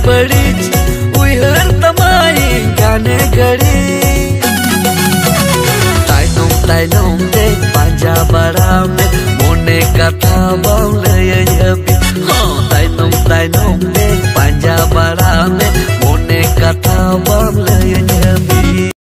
बड़ी उहर तमाई गाने गड़ी ताइनों दे पांजा बड़ा में मोने कथा बाउलयबी हाँ ताइनों दे पांजा बड़ा में मोने कथा बाउलयबी